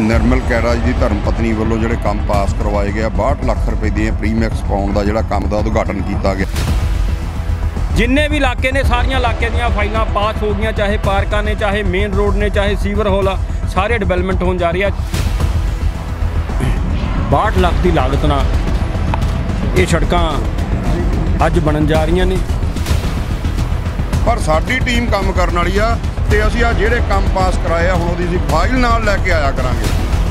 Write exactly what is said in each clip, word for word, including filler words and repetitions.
निर्मल कैरा जी की धर्म पत्नी वालों जो काम पास करवाए गए बाहठ लाख रुपए दी प्रीमिक्स पाउण का जो काम का उद्घाटन किया गया। जिन्ने भी इलाके ने सारिया इलाके दी फाइल पास हो गई, चाहे पार्क ने, चाहे मेन रोड ने, चाहे सीवर हॉल, सारे डिवेलपमेंट होने जा रही है। बाहठ लाख की लागत ना ये सड़क अज बनन जा रही ने, पर साडी टीम काम करने वाली आ ते असीं आ जिहड़े काम पास कराए हुण ओहदी सी फाइल नाल लैके आया करांगे।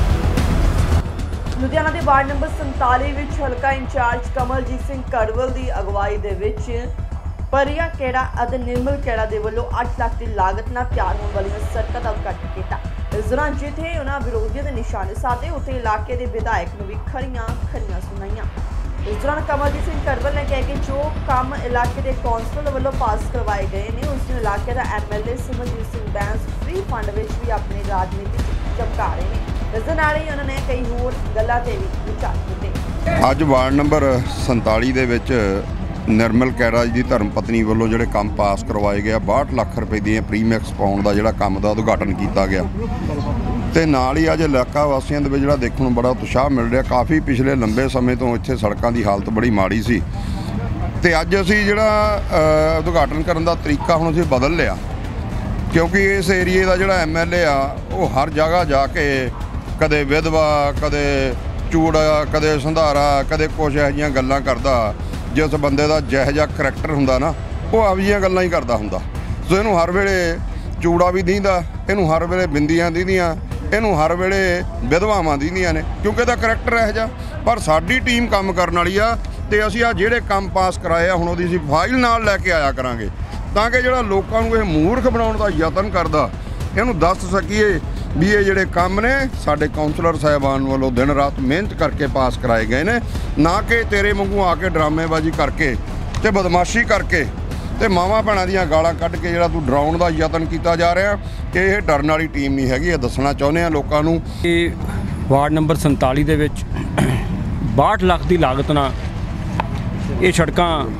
लुधियाना के वार्ड नंबर संताली विच हलका इंचार्ज कमलजीत सिंह कड़वल की अगवाई दे विच परिया केड़ा अते निर्मल केड़ा दे वल्लों अठ लाख की लागत नाल तैयार होने वाली सड़क का उद्घाटन किया। इस दौरान जिथे उन्होंने विरोधियों के निशाने साधे उत्थे इलाके के विधायक नूं भी खड़ियां खड़ियां सुनाईयां। इस दौरान कमलजीत सिंह कड़वल ने कहा कि जो काम इलाके के कौंसल वालों पास करवाए गए हैं उसमें इलाके का M L A Simarjit Singh Bains free fund विच भी अपनी राजनीति चमका रहे हैं। इस नाल ही उन्होंने कई होर गल्लां ते भी विचार किए। अज वार्ड नंबर संताली दे विच निर्मल कैरा जी की धर्म पत्नी वालों जो काम पास करवाए गए बाहठ लाख रुपए दी प्रीमिक्स पाउण का जो काम का उद्घाटन किया गया। तो नाल ही अज इलाका वासियों के जो देखने को बड़ा उत्साह मिल रहा। काफ़ी पिछले लंबे समय तो इत्थे सड़कों की हालत बड़ी माड़ी सी ते अज असी जिहड़ा उद्घाटन करने का तरीका हुण असीं बदल लिया, क्योंकि इस एरिए का जिहड़ा एम एल ए आ वो हर जगह जाके कदे विधवा, कदे चूड़ा, कदे संधारा, कदे कुछ इहो जिहियां गल्लां करदा। जिस बंदे का जिहो जिहा करैक्टर हुंदा ना वो आव जिहियां गल्लां ही करदा हुंदा। सो इहनूं हर वेले चूड़ा भी दींदा, इहनूं हर वेले बिंदियां दींदियां, इनू हर वेले विधवावां दींदियां ने, क्योंकि इहदा करैक्टर इहो जिहा। पर साडी टीम काम करन वाली आ ते असीं आ जिहड़े काम पास कराए हुण ओहदी असीं फाइल नाल लैके आया करांगे, तां कि जिहड़ा लोकां नूं इह मूर्ख बनाउण दा यतन करदा इहनूं दस सकीए भी ये जिहड़े काम ने साडे काउंसलर साहिबान वालों दिन रात मेहनत करके पास कराए गए ने, ना कि तेरे वांगू आके ड्रामेबाजी करके ते बदमाशी करके ते मावां भैणां दीयां गालां कढ के जिहड़ा तूं डराउण दा यतन कीता जा रहा कि यह डरन वाली टीम नहीं हैगी। ये दसना चाहुंदे आ लोकां नूं। वार्ड नंबर संताली दे विच बाहठ लाख की लागत ना ये सड़क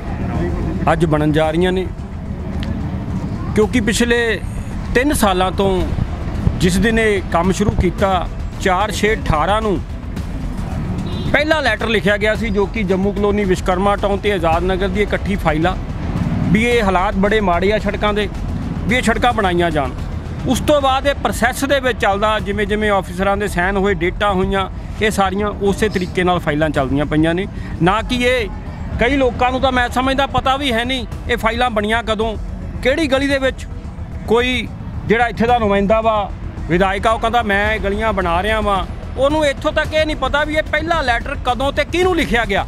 अज बनन जा रही ने, क्योंकि पिछले तीन सालों तो जिस दिन ये काम शुरू किया चार छे अठारह नूं पहला लैटर लिखा गया सी, जो कि जम्मू कलोनी विश्वकर्मा टाउन ते आज़ाद नगर की इकट्ठी फाइल आ भी ये हालात बड़े माड़े आ सड़कों के, भी ये सड़क बनाईयां जान। उस तो बाद ये प्रोसैस दे विच चलदा, जिमें जिमें ऑफिसरां दे सैन होए, डेटां होईयां, ये सारियां उस तरीके नाल फाइलां चलदियां पईयां ने। ना कि ये कई लोकां नूं तां मैं समझदा पता भी है नहीं ये फाइलां बणियां कदों, किहड़ी गली दे विच कोई जिहड़ा इत्थे दा नुमाइंदा वा विधायक आ वो कहता मैं गलियां बना रहा वा, उन्होंने इत्थों तक ये नहीं पता भी ये पहला लैटर कदों ते किहनूं लिखिया गया।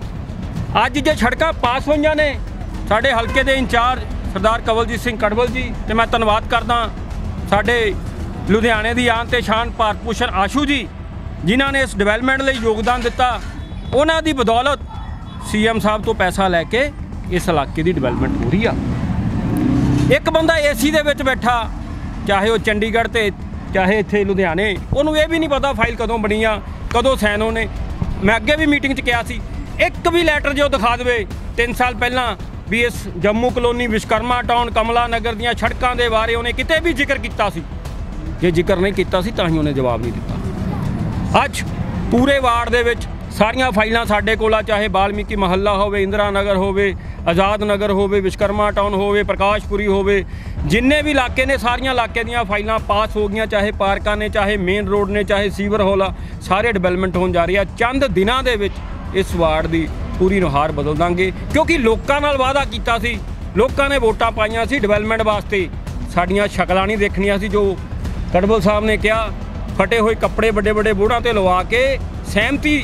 अज जो सड़कां पास होईयां ने साडे हलके दे इंचार्ज सरदार कमलजीत सिंह कड़वल जी, ते मैं धन्नवाद करदा साडे लुधियाने की आन ते शान भारत भूषण आशू जी जिन्हां ने इस डिवेलपमेंट लई योगदान दिता। उन्हां दी बदौलत सी एम साहब तो पैसा लैके इस इलाके की डिवेलपमेंट हो रही आ। एक बंदा ए सी दे विच बैठा, चाहे वो चंडीगढ़ ते चाहे इत्थे लुधियाने, उन्होंने ये भी नहीं पता फाइल कदों बनी आ, कदों सैन होने। मैं अगे भी मीटिंग च कहा सी एक भी लैटर जो दिखा दे तीन साल पहला भी इस जम्मू कलोनी विश्वकर्मा टाउन कमला नगर दीयां सड़कों के बारे उन्हें किते भी जिक्र किया सी, जे जिक्र नहीं किया सी तां ही उन्हें जवाब नहीं दिता। अज पूरे वार्ड दे विच सारियां फाइलां साडे कोल, चाहे वाल्मीकि महल्ला होवे, इंदिरा नगर होवे, आज़ाद नगर होवे, विश्वकर्मा टाउन होवे, प्रकाशपुरी होवे, जिन्ने भी इलाके ने सारियां इलाके दीयां फाइलां पास हो गई, चाहे पार्कां ने, चाहे मेन रोड ने, चाहे सीवर हॉल, सारे डिवेलपमेंट होने जा रही है। चंद दिनों के विच इस वार्ड की पूरी नुहार बदल देंगे, क्योंकि लोगों नाल वादा किया सी, लोगों ने वोटां पाईयां सी डिवेलपमेंट वास्ते, साडियां शक्लां नहीं देखनियां सी। जो कड़वल साहब ने कहा फटे हुए कपड़े बड़े बड़े बूढ़ों ते लवा के सहमति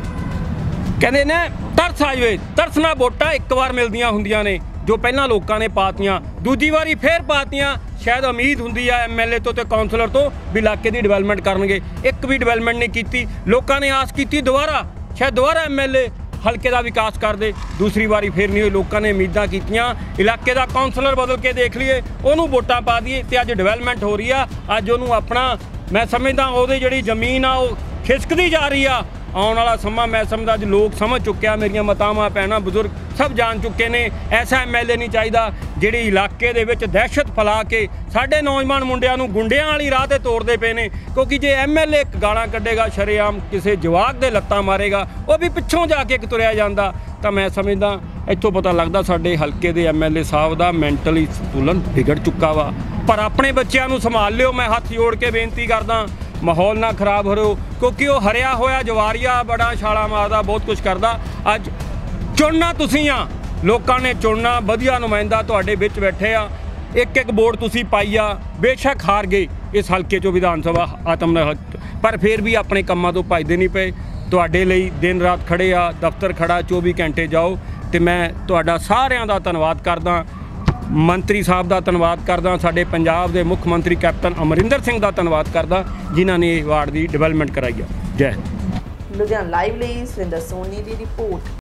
कहते ने तरस आ जाए, तरस ना वोटां एक बार मिलदियां हुंदियां ने, जो पहला लोगों ने पातियां दूजी वारी फिर पातियां। शायद उम्मीद हुंदी है एम एल ए तो ते काउंसलर तो भी इलाके की डिवेलपमेंट करनगे, एक भी डिवेलपमेंट नहीं की। लोगों ने आस की दोबारा शायद दोबारा एम एल ए हल्के का विकास कर दे, दूसरी बारी फिर नहीं हुई। लोगों ने उम्मीदां कीतियां इलाके का काउंसलर बदल के देख लिए, उन्होंने वोटां पा दिए तो अज डिवेलपमेंट हो रही है। अज उन्होंने अपना मैं समझदा वो जिहड़ी जमीन आ वो खिसकदी जा रही आ, ਆਉਣ ਵਾਲਾ ਸਮਾਂ ਮੈਂ ਸਮਝਦਾ ਅੱਜ ਲੋਕ ਸਮਝ ਚੁੱਕਿਆ, ਮੇਰੀਆਂ ਮਾਤਾਵਾਂ ਭੈਣਾਂ ਬਜ਼ੁਰਗ ਸਭ ਜਾਣ ਚੁੱਕੇ ਨੇ। ਐਸਾ ਐਮਐਲਏ ਨਹੀਂ ਚਾਹੀਦਾ ਜਿਹੜੇ ਇਲਾਕੇ ਦੇ ਵਿੱਚ ਦਹਿਸ਼ਤ ਫੈਲਾ ਕੇ ਸਾਡੇ ਨੌਜਵਾਨ ਮੁੰਡਿਆਂ ਨੂੰ ਗੁੰਡਿਆਂ ਵਾਲੀ ਰਾਹ ਤੇ ਤੋਰਦੇ ਪਏ ਨੇ। ਕਿਉਂਕਿ ਜੇ ਐਮਐਲਏ ਗਾਲਾਂ ਕੱਢੇਗਾ, ਸ਼ਰੇਆਮ ਕਿਸੇ ਜਵਾਕ ਦੇ ਲੱਤਾਂ ਮਾਰੇਗਾ, ਉਹ ਵੀ ਪਿੱਛੋਂ ਜਾ ਕੇ ਇੱਕ ਤੁਰਿਆ ਜਾਂਦਾ, ਤਾਂ ਮੈਂ ਸਮਝਦਾ ਇੱਥੋਂ ਪਤਾ ਲੱਗਦਾ ਸਾਡੇ ਹਲਕੇ ਦੇ ਐਮਐਲਏ ਸਾਹਿਬ ਦਾ ਮੈਂਟਲੀ ਸੰਤੁਲਨ ਵਿਗੜ ਚੁੱਕਾ ਵਾ। ਪਰ ਆਪਣੇ ਬੱਚਿਆਂ ਨੂੰ ਸੰਭਾਲ ਲਿਓ, ਮੈਂ ਹੱਥ ਜੋੜ ਕੇ ਬੇਨਤੀ ਕਰਦਾ, ਮਾਹੌਲ ਨਾ ਖਰਾਬ ਕਰੋ, ਕਿਉਂਕਿ ਉਹ ਹਰਿਆ ਹੋਇਆ ਜਵਾਰੀਆ ਬੜਾ ਛਾਲਾ ਮਾਰਦਾ, ਬਹੁਤ ਕੁਝ ਕਰਦਾ। ਅੱਜ ਚੁਣਨਾ ਤੁਸੀਂ ਆ, ਲੋਕਾਂ ਨੇ ਚੁਣਨਾ, ਵਧੀਆ ਨੁਮਾਇੰਦਾ ਤੁਹਾਡੇ ਵਿੱਚ ਬੈਠੇ ਆ, ਇੱਕ ਇੱਕ ਵੋਟ ਤੁਸੀਂ ਪਾਈ ਆ, ਬੇਸ਼ੱਕ ਹਾਰ ਗਏ ਇਸ ਹਲਕੇ 'ਚੋਂ ਵਿਧਾਨ ਸਭਾ ਆਤਮ ਹਲਕੇ, ਪਰ ਫਿਰ ਵੀ ਆਪਣੇ ਕੰਮਾਂ ਤੋਂ ਭੱਜਦੇ ਨਹੀਂ ਪਏ। ਤੁਹਾਡੇ ਲਈ ਦਿਨ ਰਾਤ ਖੜੇ ਆ, ਦਫ਼ਤਰ ਖੜਾ, ਚੌਵੀ ਘੰਟੇ ਜਾਓ। ਤੇ ਮੈਂ ਤੁਹਾਡਾ ਸਾਰਿਆਂ ਦਾ ਧੰਨਵਾਦ ਕਰਦਾ, ਮੰਤਰੀ ਸਾਹਿਬ ਦਾ ਧੰਨਵਾਦ ਕਰਦਾ, ਸਾਡੇ ਪੰਜਾਬ ਦੇ ਮੁੱਖ ਮੰਤਰੀ ਕੈਪਟਨ ਅਮਰਿੰਦਰ ਸਿੰਘ ਦਾ ਧੰਨਵਾਦ ਕਰਦਾ, ਜਿਨ੍ਹਾਂ ਨੇ ਇਹ ਵਾਰਡ ਦੀ ਡਿਵੈਲਪਮੈਂਟ ਕਰਾਈ ਆ। ਜੈ ਹਿੰਦ। ਲੁਧਿਆਣਾ ਲਾਈਵ ਲਈ ਸੁਰਿੰਦਰ ਸੋਨੀ ਦੀ ਰਿਪੋਰਟ।